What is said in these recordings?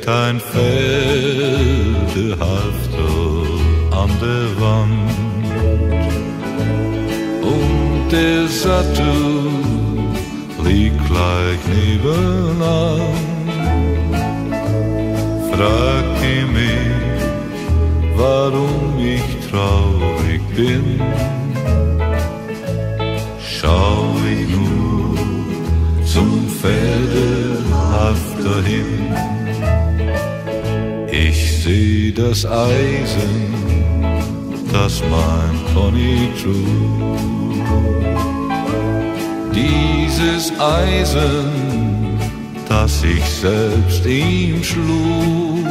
ein Pferdehalfter an der Wand und der Sattel liegt gleich nebenan. Frag ich mich, warum ich traurig bin, schau ich nur zum Pferdehalfter hin. Ich seh das Eisen, das mein Pony trug. Dieses Eisen, das ich selbst ihm schlug.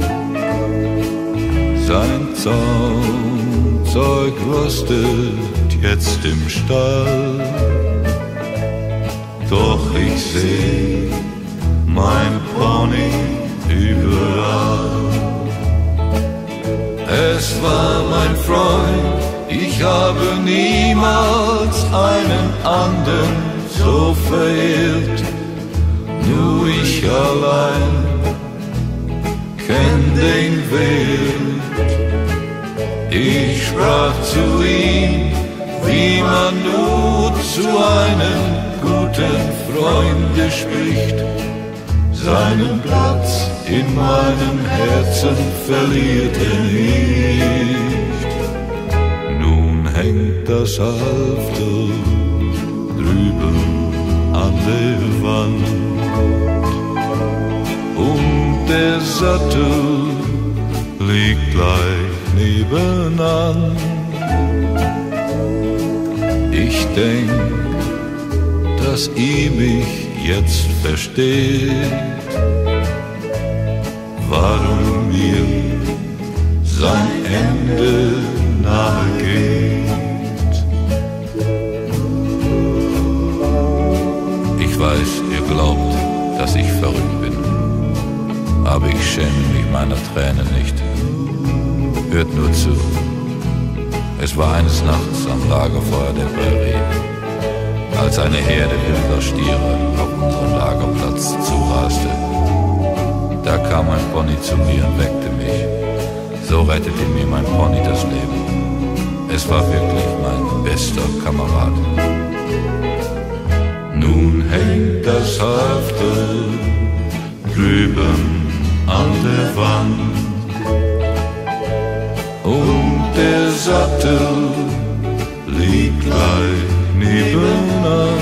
Sein Zaumzeug rostet jetzt im Stall, doch ich seh mein Pony überall. Es war mein Freund, ich habe niemals einen anderen so verehrt. Nur ich allein kenn den Wert. Ich sprach zu ihm, wie man nur zu einem guten Freunde spricht. Seinen Platz in meinem Herzen verliert er nicht. Nun hängt das Halfter drüben an der Wand und der Sattel liegt gleich nebenan. Ich denk, dass ihr mich jetzt versteht, warum mir sein Ende nahe geht. Ich weiß, ihr glaubt, dass ich verrückt bin, aber ich schäme mich meiner Tränen nicht. Hört nur zu. Es war eines Nachts am Lagerfeuer der Prärie, als eine Herde wilder Stiere auf unseren Lagerplatz zuraste. Da kam ein Pony zu mir und weckte mich. So rettete mir mein Pony das Leben. Es war wirklich mein bester Kamerad. Nun hängt das Halfter drüben an der Wand und der Sattel liegt gleich nebenan.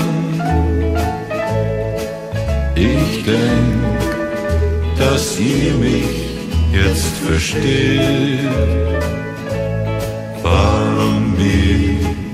Ich denk, dass ihr mich jetzt versteht, warum mir